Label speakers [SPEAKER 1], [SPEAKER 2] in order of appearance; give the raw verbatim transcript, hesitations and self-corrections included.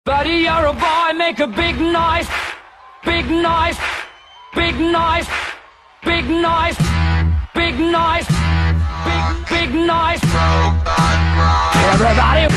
[SPEAKER 1] Buddy, you're a boy, make a big noise. Big noise. Big noise. Big noise. Big noise. Big, big noise. Everybody